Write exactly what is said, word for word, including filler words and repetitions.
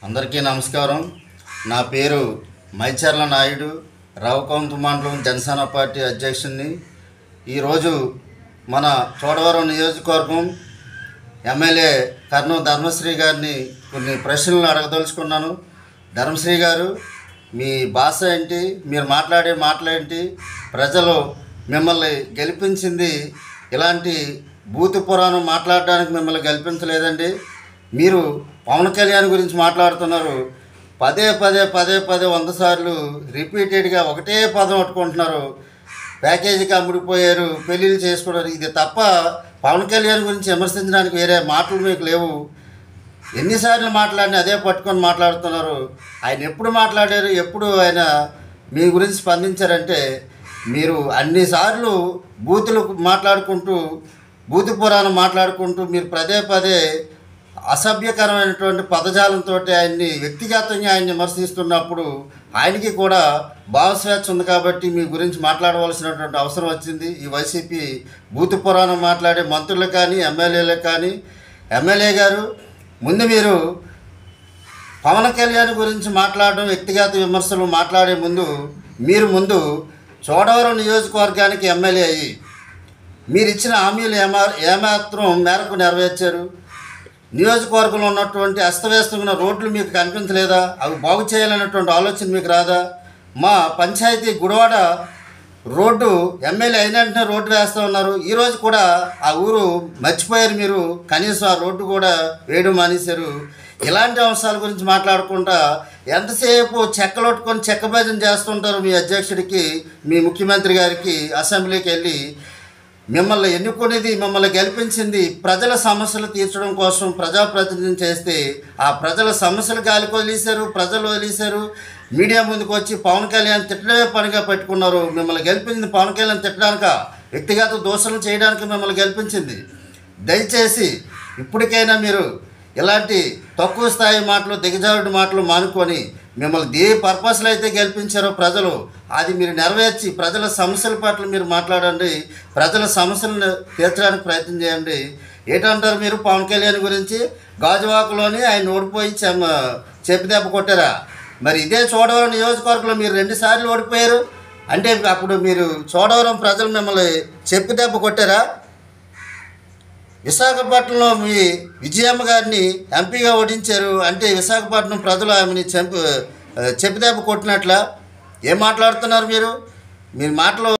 అందరికీ నమస్కారం. నా పేరు మైచర్ల నాయుడు, రావుకొంత మండలం జనసేన పార్టీ అధ్యక్షుడిని. ఈరోజు మన చోడవరం నియోజకవర్గం ఎమ్మెల్యే కర్నూలు ధర్మశ్రీ గారిని కొన్ని ప్రశ్నలు అడగదలుచుకున్నాను. ధర్మశ్రీ గారు, మీ భాష ఏంటి? మీరు మాట్లాడే మాటలేంటి? ప్రజలు మిమ్మల్ని గెలిపించింది ఇలాంటి భూత పురాణం మాట్లాడడానికి మిమ్మల్ని గెలిపించలేదండి. మీరు పవన్ కళ్యాణ్ గురించి మాట్లాడుతున్నారు. పదే పదే పదే పదే వంద సార్లు రిపీటెడ్గా ఒకటే పదం పట్టుకుంటున్నారు. ప్యాకేజీకి అమ్ముడిపోయారు, పెళ్ళిళ్ళు చేసుకున్నారు. ఇది తప్ప పవన్ కళ్యాణ్ గురించి విమర్శించడానికి వేరే మాటలు మీకు లేవు. ఎన్నిసార్లు మాట్లాడినా అదే పట్టుకొని మాట్లాడుతున్నారు. ఆయన ఎప్పుడు మాట్లాడారు, ఎప్పుడు ఆయన మీ గురించి స్పందించారంటే, మీరు అన్నిసార్లు బూతులు మాట్లాడుకుంటూ బూతు పురాణం మాట్లాడుకుంటూ మీరు పదే పదే అసభ్యకరమైనటువంటి పదజాలంతో ఆయన్ని వ్యక్తిగతంగా ఆయన్ని విమర్శిస్తున్నప్పుడు ఆయనకి కూడా భావస్వేచ్ఛ ఉంది కాబట్టి మీ గురించి మాట్లాడవలసినటువంటి అవసరం వచ్చింది. ఈ వైసీపీ భూత పురాణం మాట్లాడే మంత్రులు కానీ ఎమ్మెల్యేలకు కానీ, ఎమ్మెల్యే గారు ముందు మీరు పవన్ కళ్యాణ్ గురించి మాట్లాడడం, వ్యక్తిగత విమర్శలు మాట్లాడే ముందు మీరు ముందు చోడవరం నియోజకవర్గానికి ఎమ్మెల్యే అయ్యి మీరు ఇచ్చిన హామీలు ఏమా ఏమాత్రం మేరకు నెరవేర్చారు? నియోజకవర్గంలో ఉన్నటువంటి అస్తవ్యస్తంగా రోడ్లు మీకు కనిపించలేదా? అవి బాగు చేయాలనేటువంటి ఆలోచన మీకు రాదా? మా పంచాయతీ గుడివాడ రోడ్డు ఎమ్మెల్యే అయిన వెంటనే రోడ్డు వేస్తూ ఉన్నారు. ఈరోజు కూడా ఆ ఊరు మర్చిపోయారు మీరు, కనీసం ఆ రోడ్డు కూడా వేయడం మానేశారు. ఇలాంటి అంశాల గురించి మాట్లాడుకుంటా ఎంతసేపు చెక్కలొట్టుకొని చెక్క భజన చేస్తుంటారు. మీ అధ్యక్షుడికి, మీ ముఖ్యమంత్రి గారికి అసెంబ్లీకి వెళ్ళి మిమ్మల్ని ఎన్నుకునేది, మిమ్మల్ని గెలిపించింది ప్రజల సమస్యలు తీర్చడం కోసం ప్రజాప్రతినిధిని చేస్తే ఆ ప్రజల సమస్యలు గాలికి వదిలేశారు, ప్రజలు వదిలేశారు. మీడియా ముందుకు వచ్చి పవన్ కళ్యాణ్ తిట్టడమే పనిగా పెట్టుకున్నారు. మిమ్మల్ని గెలిపించింది పవన్ కళ్యాణ్ తిట్టడానిక, వ్యక్తిగత దోషణలు చేయడానికి మిమ్మల్ని గెలిపించింది. దయచేసి ఇప్పటికైనా మీరు ఇలాంటి తక్కువ స్థాయి మాటలు, దిగజారుడు మాటలు మానుకొని మిమ్మల్ని ఏ పర్పస్లో అయితే గెలిపించారో ప్రజలు, అది మీరు నెరవేర్చి ప్రజల సమస్యల పట్ల మీరు మాట్లాడండి, ప్రజల సమస్యలను తీర్చడానికి ప్రయత్నం చేయండి. ఏంటంటారు మీరు పవన్ కళ్యాణ్ గురించి? గాజువాకలోని ఆయన ఓడిపోయి చెమ చెప్పిదెబ్బ కొట్టారా? మరి ఇదే చోడవరం నియోజకవర్గంలో మీరు రెండుసార్లు ఓడిపోయారు అంటే అప్పుడు మీరు చోడవరం ప్రజలు మిమ్మల్ని చెప్పిదెబ్బ కొట్టారా? విశాఖపట్నంలో మీ విజయమ్మ గారిని ఎంపీగా ఓడించారు అంటే విశాఖపట్నం ప్రజలు ఆమెని చెంప చెప్పిదెబ్బ కొట్టినట్ల ఏం మాట్లాడుతున్నారు మీరు? మీరు మాటలు